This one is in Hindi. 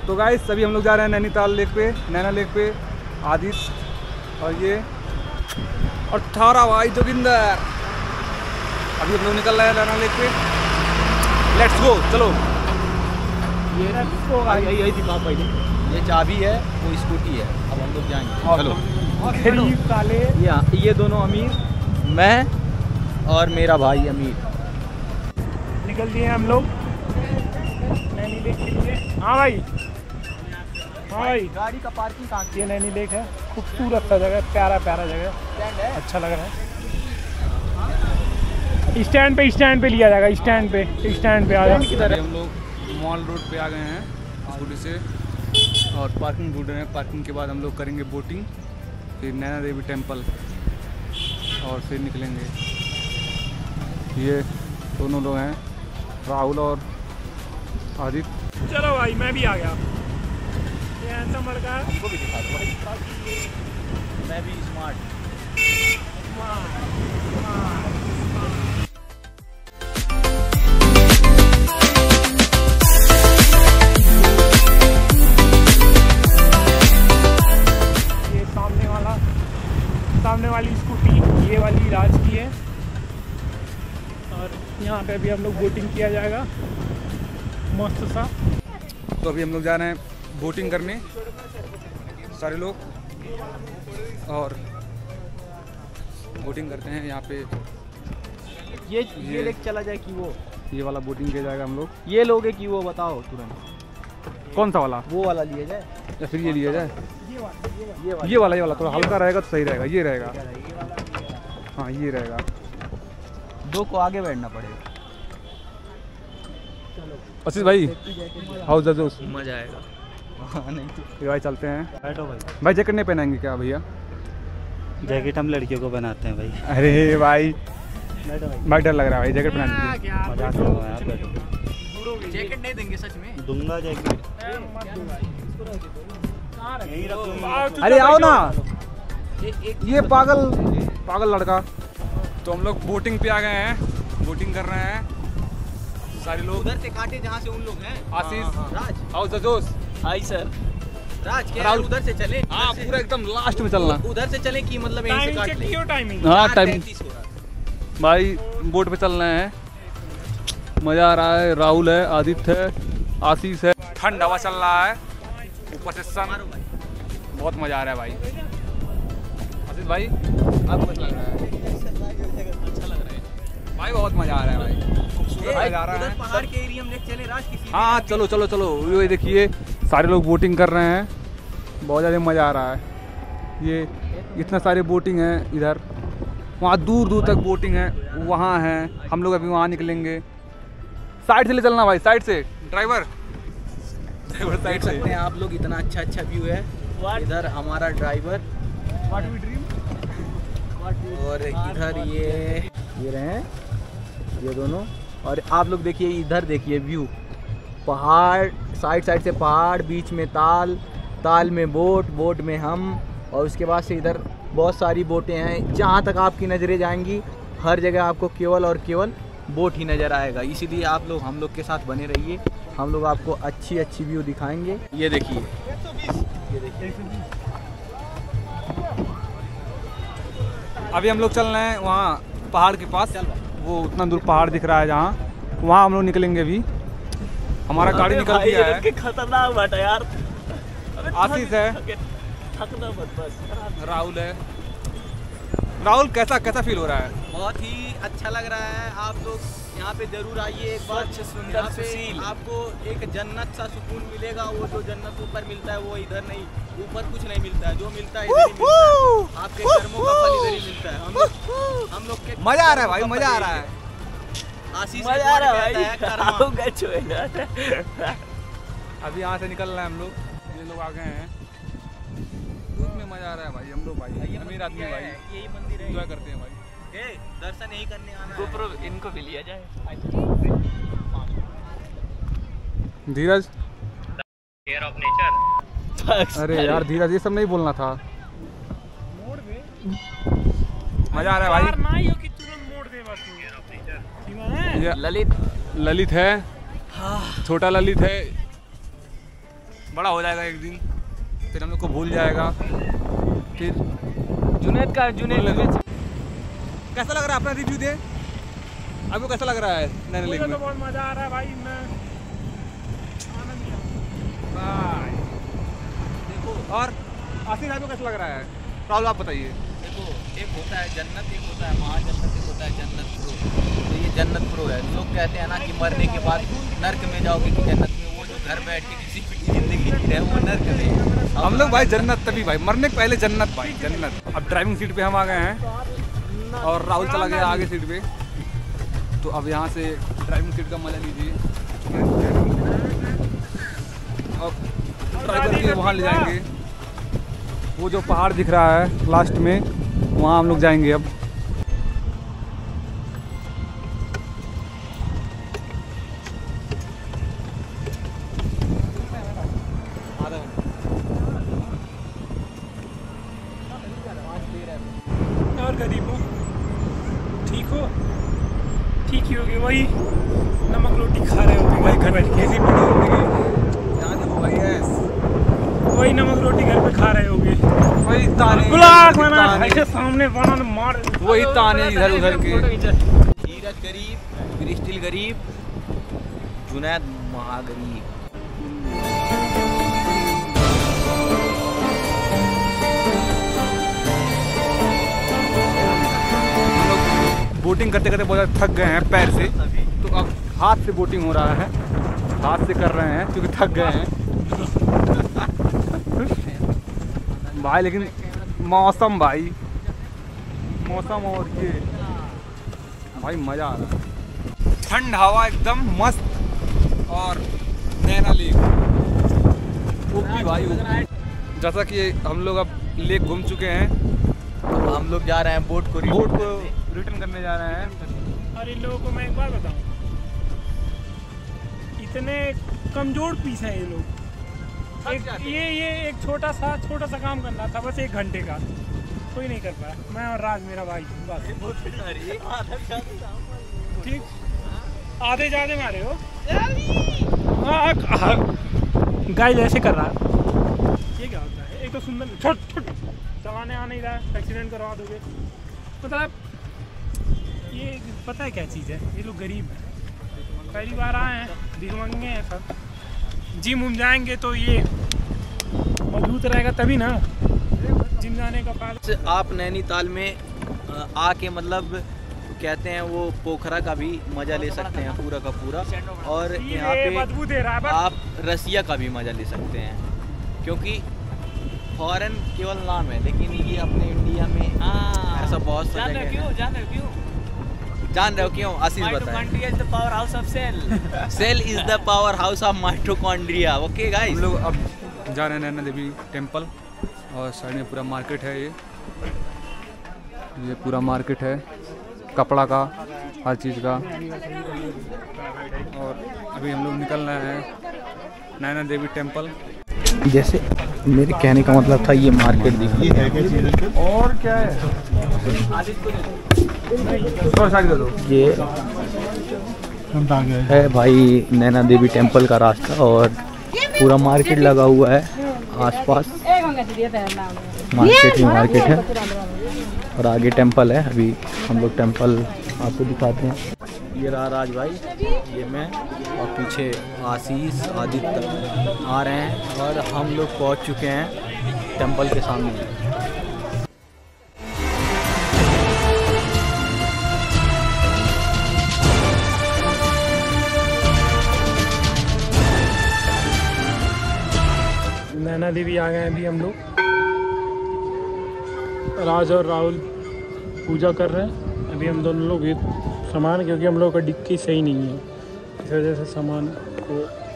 तो गाइस अभी हम लोग जा रहे हैं नैनीताल लेक पे, नैना लेक पे। आदित्य और ये और थारा भाई जोगिंदर। अभी हम लोग निकल रहे हैं नैना लेक पे। लेट्स गो, चलो। यही दिखा पहले, ये चाबी है, वो स्कूटी है। अब हम लोग जाएंगे, चलो। गरीब साले। ये दोनों अमीर, मैं और मेरा भाई अमीर। निकल दिए हम लोग नैनी लेक के लिए। हाँ भाई, हाँ भाई। गाड़ी का पार्किंग कहाँ ये नैनी लेक है, खूबसूरत सा जगह, प्यारा प्यारा जगह, अच्छा लग रहा है। स्टैंड पे लिया जाएगा, स्टैंड पे आ जाएगा। हम लोग मॉल रोड पे आ गए हैं स्कूटी से और पार्किंग ढूंढ रहे हैं। पार्किंग के बाद हम लोग करेंगे बोटिंग, फिर नैना देवी टेम्पल और फिर निकलेंगे। ये दोनों लोग हैं, राहुल और आदित्य। चलो भाई, मैं भी आ गया। ये ऐसा लड़का है, हमको भी दिखा दो। मैं भी स्मार्ट। ये सामने वाली स्कूटी ये वाली राज की है और यहाँ पे भी हम लोग बोटिंग किया जाएगा मस्त सा। तो अभी हम लोग जा रहे हैं बोटिंग करने सारे लोग, और बोटिंग करते हैं यहाँ पे। ये लेक चला जाए कि वो ये वाला बोटिंग किया जाएगा हम लोग। ये लोगे कि वो बताओ तुरंत। कौन सा वाला? वो वाला लिए जाए या फिर ये लिया जाए? ये वाला थोड़ा हल्का रहेगा तो सही रहेगा। ये रहेगा, हाँ ये रहेगा। दो को आगे बैठना पड़ेगा। आशीष भाई, हाउ जजोस? मजा आएगा। नहीं तो भाई चलते हैं। बैठो भाई। भाई जैकेट नहीं पहनेंगे क्या भैया? जैकेट हम लड़कियों को बनाते हैं भाई। अरे भाई बैठो भाई। भाई डर लग रहा है भाई, जैकेट पहना दीजिए। मजाक कर रहा हूं यार, बैठो। जैकेट नहीं देंगे सच में। दूंगा जैकेट। अरे आओ ना, ये पागल लड़का। तो हम लोग बोटिंग पे आ गए हैं, बोटिंग कर रहे हैं सारे लोग। उधर से काटे जहाँ से उन लोग हैं। आशीष, राज, हाउ जजोस? Hi sir. राज क्या राहुल, उधर से चले? हाँ पूरा एकदम लास्ट में चलना। उधर से चले कि मतलब यहीं से काट ले? टाइमिंग हाँ टाइम 4:33 हो रहा है। भाई, बोट पे चल रहे हैं, मजा आ रहा है। राहुल है, आदित्य है, आशीष है। ठंड हवा चल रहा है, ऊपर से सन, बहुत मजा आ रहा है भाई। आशीष भाई आपको कैसा लग रहा है? अच्छा लग रहा है भाई बहुत मजा आ रहा है भाई, खूबसूरत नजारा उधर है। पहाड़ के एरिया में चले राज किसी। हाँ चलो चलो चलो, ये देखिए सारे लोग बोटिंग कर रहे हैं, बहुत ज़्यादा मज़ा आ रहा है। ये इतना सारे बोटिंग है इधर, वहाँ दूर दूर तक बोटिंग है, वहाँ है। हम लोग अभी वहाँ निकलेंगे। साइड से ले चलना भाई, साइड से। ड्राइवर देख सकते हैं आप लोग, इतना अच्छा व्यू है। इधर हमारा ड्राइवर और इधर ये रहे हैं ये दोनों। और आप लोग देखिए, इधर देखिए व्यू, पहाड़ साइड से पहाड़, बीच में ताल में बोट में हम, और उसके बाद से इधर बहुत सारी बोटें हैं। जहाँ तक आपकी नज़रें जाएंगी हर जगह आपको केवल और केवल बोट ही नज़र आएगा। इसीलिए आप लोग हम लोग के साथ बने रहिए, हम लोग आपको अच्छी व्यू दिखाएंगे। ये देखिए, अभी हम लोग चल रहे हैं वहाँ पहाड़ के पास, वो उतना दूर पहाड़ दिख रहा है जहाँ, वहाँ हम लोग निकलेंगे। अभी हमारा गाड़ी निकल गया है। खतरनाक बाटा यार। आशीष है, थकना मत बस। राहुल है। राहुल कैसा फील हो रहा है? बहुत ही अच्छा लग रहा है। आप लोग यहाँ पे जरूर आइए एक बार। यहाँ पे आपको एक जन्नत सा सुकून मिलेगा। वो जो जन्नत ऊपर मिलता है वो इधर नहीं, ऊपर कुछ नहीं मिलता है। जो मिलता है इधर ही मिलता है। आपके कर्मों का फल इधर ही मिलता है। हम लोग के मजा आ रहा है भाई, मजा आ रहा है। आशीष मजा आ रहा है भाई। अभी यहाँ से निकल रहे हैं हम लोग, ये लोग आ गए हैं। धूप में मजा आ रहा है भाई। हम लोग भाई अमीर आदमी भाई, यही मंदिर है, एंजॉय करते हैं भाई। दर्शन यही करने आना है। इनको भी लिया जाए। Dheeraj, care of nature. अरे यार धीरज, ये सब नहीं बोलना था। मजा आ रहा है भाई। ललित है, छोटा ललित है, बड़ा हो जाएगा एक दिन, फिर हम लोग को भूल जाएगा। फिर जुनैद कैसा लग रहा है, अपना रिव्यू दे। आपको कैसा लग रहा है नैना लेक मुझे में? तो बहुत मज़ा आ रहा है भाई, मैं आनंद लिया। बाय। देखो, और आसिफ आपको कैसा लग रहा है? राहुल आप बताइए। देखो, एक होता है जन्नत, एक होता है महाजन्नत, एक होता है जन्नत प्रो। तो ये जन्नत प्रो है। लोग कहते हैं ना कि मरने के बाद नर्क में जाओगे कि जन्नत में, वो जो घर बैठ के किसी की जिंदगी जी रहे हैं वो नर्क में। हम लोग भाई जन्नत तभी भाई, मरने के पहले जन्नत भाई, जन्नत। अब ड्राइविंग सीट पे हम आ गए हैं और राहुल चला गया आगे सीट पे। तो अब यहाँ से ड्राइविंग सीट का मजा लीजिए। अब ड्राइवर के वहाँ ले जाएंगे, वो जो पहाड़ दिख रहा है लास्ट में, वहाँ हम लोग जाएंगे अब। और गरीब हो, ठीक हो, ठीक ही होगी। वही नमक रोटी खा रहे होगे भाई घर बैठ के, वही नमक रोटी घर पे खा रहे होगे, वही ताने ब्लॉग बना ऐसे सामने बना मार, वही ताने इधर उधर के। धीरज गरीब, क्रिस्टल गरीब, जुनैद महागरीब। बोटिंग करते करते बहुत ज़्यादा थक गए हैं पैर से, तो अब हाथ से बोटिंग हो रहा है, हाथ से कर रहे हैं क्योंकि थक गए हैं भाई। लेकिन मौसम भाई, मौसम और ये भाई मज़ा आ रहा है, ठंड हवा एकदम मस्त। और नैना लेक ओपी भाई ओपी। जैसा कि हम लोग अब लेक घूम चुके हैं, तो हम लोग जा रहे हैं बोट को रिटर्न करने जा रहे हैं। और इन लोगों को मैं एक बात बताऊं, इतने कमजोर पीस हैं ये लोग। ये एक छोटा सा काम करना था बस 1 घंटे का, कोई नहीं कर पाया। मैं और राज मेरा भाई बस। ठीक, आधे ज़्यादा मारे हो। गाइस ऐसे कर रहा है, ये क्या होता है? एक तो सुंदर छोट चलाने आ नहीं रहा है, एक्सीडेंट करवा दोगे। मतलब ये पता है क्या चीज़ है, ये लोग गरीब हैं, पहली बार आए हैं, भिखमंगे हैं सब। जिम जाएंगे तो ये मजबूत रहेगा तभी ना, जिम जाने का फायदा। आप नैनीताल में आके मतलब कहते हैं वो पोखरा का भी मज़ा ले सकते हैं पूरा का पूरा, और यहाँ बदबू दे रहा पे है आप रसिया का भी मज़ा ले सकते हैं, क्योंकि फॉरेन केवल नाम है, लेकिन ये अपने इंडिया में ऐसा बहुत सा जगह है। जान रहे हो क्यों? आशीष बताएं। Powerhouse of cell cell is the powerhouse of mitochondria. Okay guys, हम लोग अब जा रहे हैं नैना देवी टेम्पल, और साइड में पूरा मार्केट है। ये पूरा मार्केट है कपड़ा का, हर चीज़ का। और अभी हम लोग निकल रहे हैं नैना देवी टेम्पल। जैसे मेरे कहने का मतलब था, ये मार्केट दिखी और क्या है, ये है भाई नैना देवी टेम्पल का रास्ता, और पूरा मार्केट लगा हुआ है आसपास। मार्केट है और आगे टेम्पल है। अभी हम लोग टेम्पल आपको दिखाते हैं। ये रहा राज भाई, ये मैं, और पीछे आशीष आदित्य आ रहे हैं, और हम लोग पहुंच चुके हैं टेम्पल के सामने। नैना देवी आ गए हैं अभी हम लोग। राज और राहुल पूजा कर रहे हैं अभी हम दोनों लोग। सामान, क्योंकि हम लोग का डिक्की सही नहीं है, इस वजह से सामान को